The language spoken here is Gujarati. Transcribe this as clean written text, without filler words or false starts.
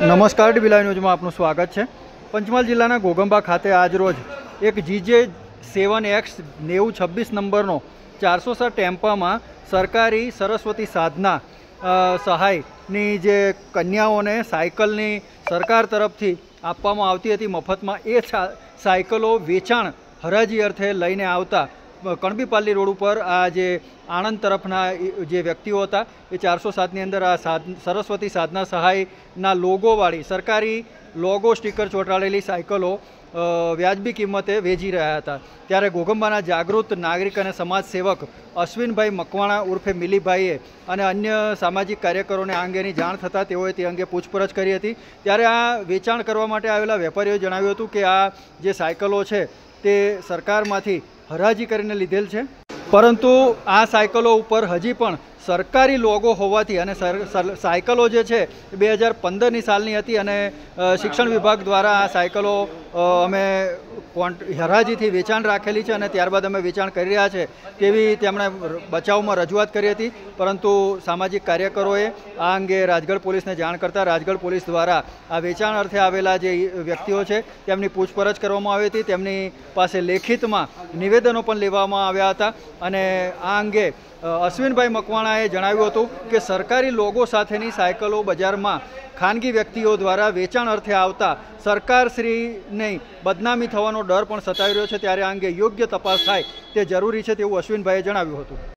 નમસ્કાર, ડીબી ન્યૂઝમાં આપનું સ્વાગત છે। પંચમહાલ જિલ્લાના ઘોગંબા ખાતે આજરોજ એક GJ7X9026 નંબરનો 407 ટેમ્પામાં સરકારી સરસ્વતી સાધના સહાયની જે કન્યાઓને સાયકલની સરકાર તરફથી આપવામાં આવતી હતી મફતમાં, એ સાયકલો વેચાણ હરાજી અર્થે લઈને આવતા કણબીપાલી રોડ ઉપર આ જે આણંદ તરફના જે વ્યક્તિઓ હતા એ 407ની અંદર આ સરસ્વતી સાધના સહાયના લોગોવાળી સરકારી લોગો સ્ટીકર ચોંટાડેલી સાયકલો વ્યાજબી કિંમતે વેચી રહ્યા હતા। ત્યારે ઘોગંબાના જાગૃત નાગરિક અને સમાજ સેવક અશ્વિનભાઈ મકવાણા ઉર્ફે મિલીભાઈએ અને અન્ય સામાજિક કાર્યકરોને આ અંગેની જાણ થતાં તેઓએ તે અંગે પૂછપરછ કરી હતી। ત્યારે આ વેચાણ કરવા માટે આવેલા વેપારીઓએ જણાવ્યું હતું કે આ જે સાયકલો છે તે સરકારમાંથી હરાજી કરીને લીધેલ છે, પરંતુ આ સાયકલો ઉપર હજી પણ સરકારી લોગો હોવાથી અને સાયકલો જે છે 2015ની સાલની હતી અને શિક્ષણ વિભાગ દ્વારા આ સાયકલો અમે હરાજીથી વેચાણ રાખેલી છે અને ત્યારબાદ અમે વેચાણ કરી રહ્યા છે તેવી તેમણે બચાવમાં રજૂઆત કરી હતી। પરંતુ સામાજિક કાર્યકરોએ આ અંગે રાજગઢ પોલીસને જાણ કરતાં રાજગઢ પોલીસ દ્વારા આ વેચાણ અર્થે આવેલા જે વ્યક્તિઓ છે તેમની પૂછપરછ કરવામાં આવી હતી। તેમની પાસે લેખિતમાં નિવેદનો પણ લેવામાં આવ્યા હતા અને આ અંગે અશ્વિનભાઈ મકવાણાએ જણાવ્યું હતું કે સરકારી લોગો સાથેની સાયકલો બજારમાં ખાનગી વ્યક્તિઓ દ્વારા વેચાણ અર્થે આવતા સરકારશ્રીની બદનામી થવાનો ડર પણ સતાવી રહ્યો છે। ત્યારે આ અંગે યોગ્ય તપાસ થાય તે જરૂરી છે તેવું અશ્વિનભાઈએ જણાવ્યું હતું।